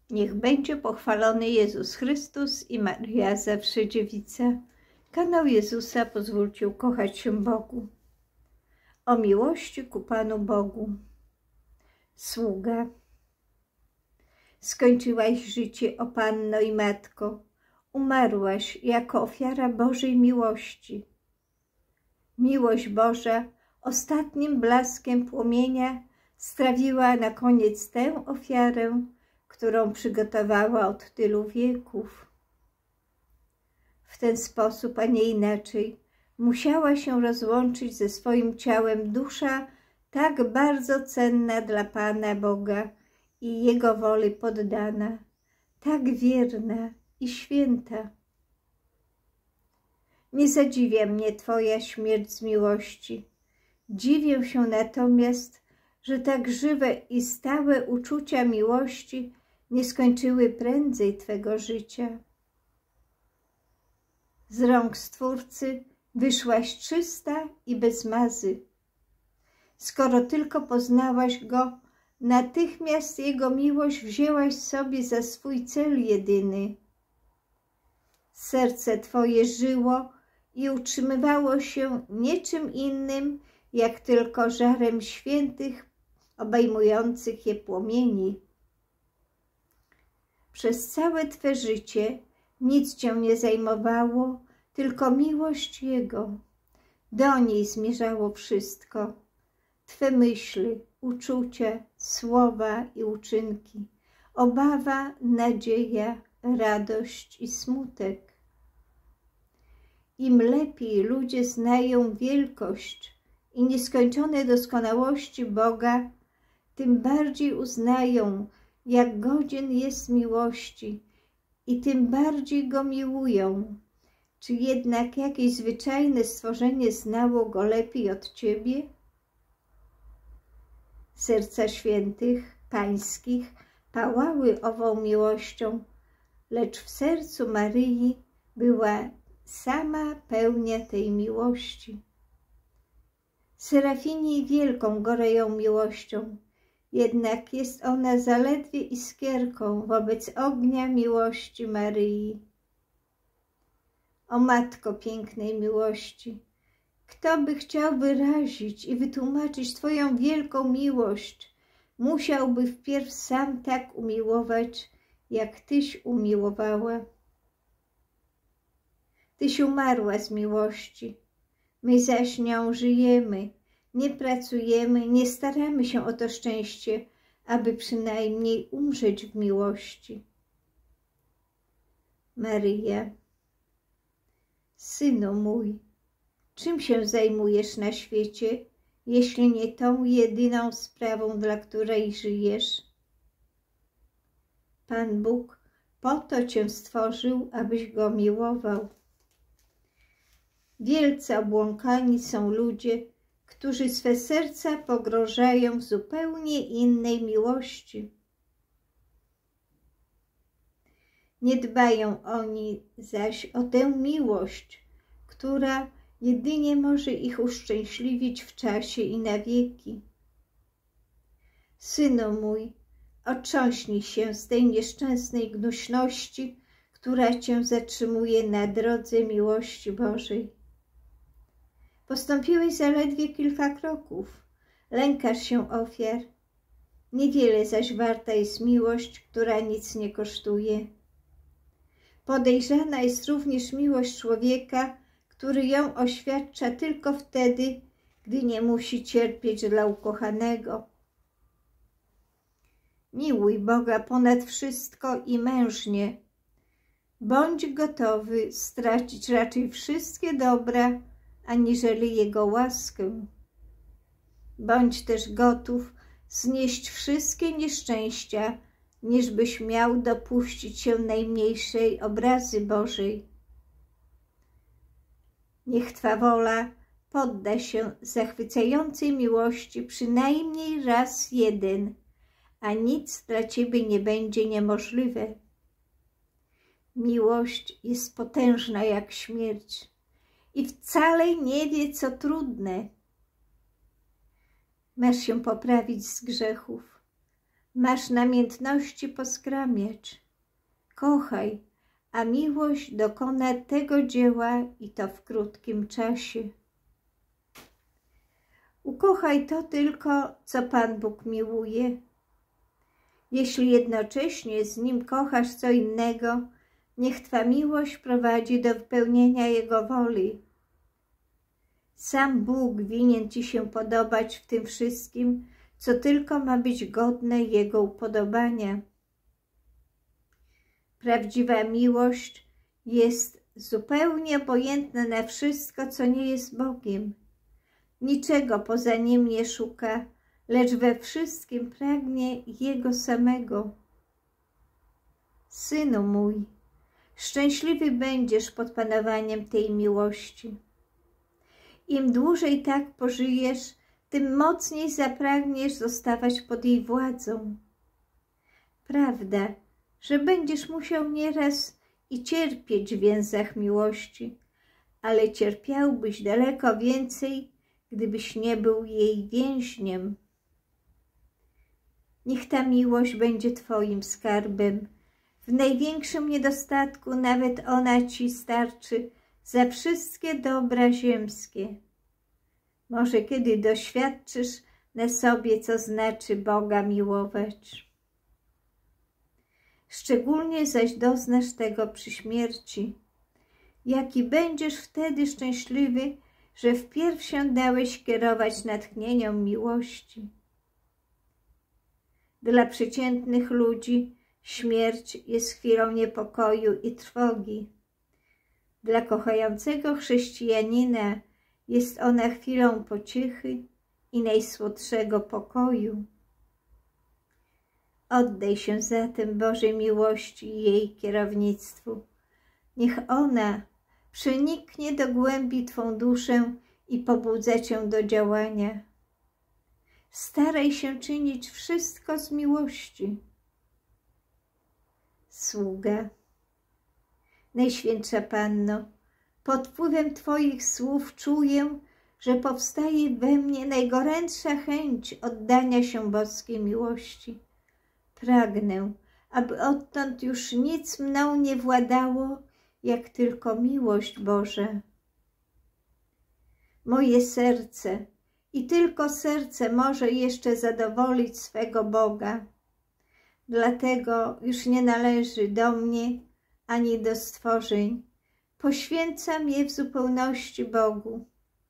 Niech będzie pochwalony Jezus Chrystus i Maria zawsze dziewica. Kanał Jezusa pozwólcie ukochać się Bogu. O miłości ku Panu Bogu. Sługa. Skończyłaś życie, o Panno i Matko. Umarłaś jako ofiara Bożej miłości. Miłość Boża ostatnim blaskiem płomienia strawiła na koniec tę ofiarę, którą przygotowała od tylu wieków. W ten sposób, a nie inaczej, musiała się rozłączyć ze swoim ciałem dusza tak bardzo cenna dla Pana Boga i Jego woli poddana, tak wierna i święta. Nie zadziwia mnie Twoja śmierć z miłości. Dziwię się natomiast, że tak żywe i stałe uczucia miłości nie skończyły prędzej Twego życia. Z rąk Stwórcy wyszłaś czysta i bez mazy. Skoro tylko poznałaś Go, natychmiast Jego miłość wzięłaś sobie za swój cel jedyny. Serce Twoje żyło i utrzymywało się niczym innym, jak tylko żarem świętych, obejmujących je płomieni. Przez całe Twe życie nic Cię nie zajmowało, tylko miłość Jego. Do niej zmierzało wszystko. Twe myśli, uczucia, słowa i uczynki, obawa, nadzieja, radość i smutek. Im lepiej ludzie znają wielkość i nieskończone doskonałości Boga, tym bardziej uznają, jak godzien jest miłości i tym bardziej Go miłują. Czy jednak jakieś zwyczajne stworzenie znało Go lepiej od Ciebie? Serca świętych, pańskich pałały ową miłością, lecz w sercu Maryi była sama pełnia tej miłości. Serafini wielką goreją miłością, jednak jest ona zaledwie iskierką wobec ognia miłości Maryi. O Matko pięknej miłości, kto by chciał wyrazić i wytłumaczyć Twoją wielką miłość, musiałby wpierw sam tak umiłować, jak Tyś umiłowała. Tyś umarła z miłości, my zaś nią żyjemy, nie pracujemy, nie staramy się o to szczęście, aby przynajmniej umrzeć w miłości. Maryja. Synu mój, czym się zajmujesz na świecie, jeśli nie tą jedyną sprawą, dla której żyjesz? Pan Bóg po to Cię stworzył, abyś Go miłował. Wielce obłąkani są ludzie, którzy swe serca pogrążają w zupełnie innej miłości. Nie dbają oni zaś o tę miłość, która jedynie może ich uszczęśliwić w czasie i na wieki. Synu mój, otrząśnij się z tej nieszczęsnej gnuśności, która Cię zatrzymuje na drodze miłości Bożej. Postąpiłeś zaledwie kilka kroków, lękasz się ofiar. Niewiele zaś warta jest miłość, która nic nie kosztuje. Podejrzana jest również miłość człowieka, który ją oświadcza tylko wtedy, gdy nie musi cierpieć dla ukochanego. Miłuj Boga ponad wszystko i mężnie. Bądź gotowy stracić raczej wszystkie dobra, aniżeli Jego łaskę. Bądź też gotów znieść wszystkie nieszczęścia, niżbyś miał dopuścić się najmniejszej obrazy Bożej. Niech Twa wola podda się zachwycającej miłości przynajmniej raz jeden, a nic dla Ciebie nie będzie niemożliwe. Miłość jest potężna jak śmierć i wcale nie wie, co trudne. Masz się poprawić z grzechów, Masz namiętności poskramiać. Kochaj, a miłość dokona tego dzieła i to w krótkim czasie. Ukochaj to tylko, co Pan Bóg miłuje. Jeśli jednocześnie z Nim kochasz co innego, niech Twa miłość prowadzi do wypełnienia Jego woli. Sam Bóg winien Ci się podobać w tym wszystkim, co tylko ma być godne Jego upodobania. Prawdziwa miłość jest zupełnie obojętna na wszystko, co nie jest Bogiem. Niczego poza Nim nie szuka, lecz we wszystkim pragnie Jego samego. Synu mój, szczęśliwy będziesz pod panowaniem tej miłości. Im dłużej tak pożyjesz, tym mocniej zapragniesz zostawać pod jej władzą. Prawda, że będziesz musiał nieraz i cierpieć w więzach miłości, ale cierpiałbyś daleko więcej, gdybyś nie był jej więźniem. Niech ta miłość będzie Twoim skarbem. W największym niedostatku nawet ona Ci starczy za wszystkie dobra ziemskie. Może kiedy doświadczysz na sobie, co znaczy Boga miłować. Szczególnie zaś doznasz tego przy śmierci. Jaki będziesz wtedy szczęśliwy, że wpierw się dałeś kierować natchnieniom miłości. Dla przeciętnych ludzi śmierć jest chwilą niepokoju i trwogi. Dla kochającego chrześcijanina jest ona chwilą pociechy i najsłodszego pokoju. Oddaj się zatem Bożej miłości i jej kierownictwu. Niech ona przeniknie do głębi Twą duszę i pobudza Cię do działania. Staraj się czynić wszystko z miłości. Sługa. Najświętsza Panno, pod wpływem Twoich słów czuję, że powstaje we mnie najgorętsza chęć oddania się boskiej miłości. Pragnę, aby odtąd już nic mną nie władało, jak tylko miłość Boża. Moje serce i tylko serce może jeszcze zadowolić swego Boga. Dlatego już nie należy do mnie ani do stworzeń. Poświęcam je w zupełności Bogu.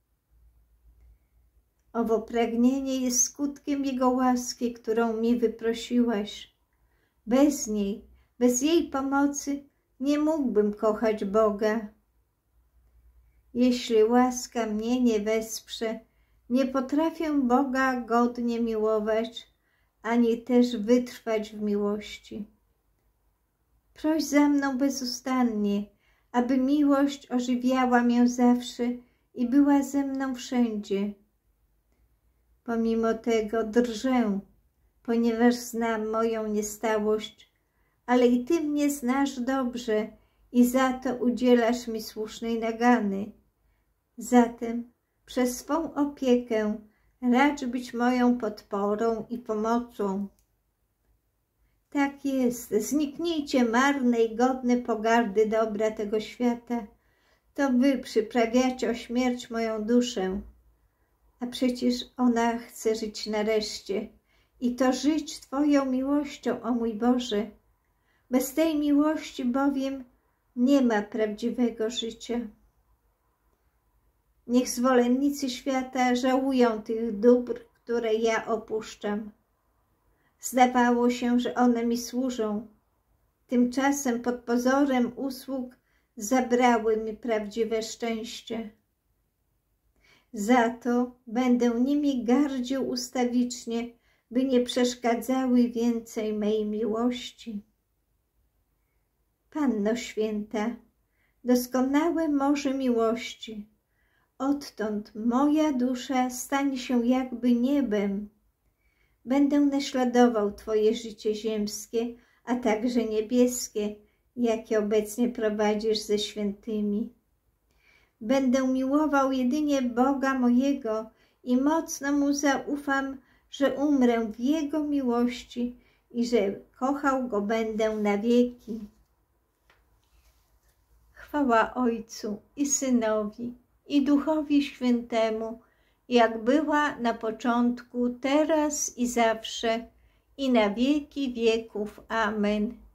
Owo pragnienie jest skutkiem Jego łaski, którą mi wyprosiłaś. Bez niej, bez jej pomocy nie mógłbym kochać Boga. Jeśli łaska mnie nie wesprze, nie potrafię Boga godnie miłować, ani też wytrwać w miłości. Proś za mną bezustannie, aby miłość ożywiała mię zawsze i była ze mną wszędzie. Pomimo tego drżę, ponieważ znam moją niestałość, ale i Ty mnie znasz dobrze i za to udzielasz mi słusznej nagany. Zatem przez swą opiekę racz być moją podporą i pomocą. Tak jest, zniknijcie marne i godne pogardy dobra tego świata. To Wy przyprawiacie o śmierć moją duszę, a przecież ona chce żyć nareszcie i to żyć Twoją miłością, o mój Boże. Bez tej miłości bowiem nie ma prawdziwego życia. Niech zwolennicy świata żałują tych dóbr, które ja opuszczam. Zdawało się, że one mi służą. Tymczasem pod pozorem usług zabrały mi prawdziwe szczęście. Za to będę nimi gardził ustawicznie, by nie przeszkadzały więcej mej miłości. Panno Święta, doskonałe morze miłości, odtąd moja dusza stanie się jakby niebem. Będę naśladował Twoje życie ziemskie, a także niebieskie, jakie obecnie prowadzisz ze świętymi. Będę miłował jedynie Boga mojego i mocno Mu zaufam, że umrę w Jego miłości i że kochał Go będę na wieki. Chwała Ojcu i Synowi, i Duchowi Świętemu, jak była na początku, teraz i zawsze, i na wieki wieków. Amen.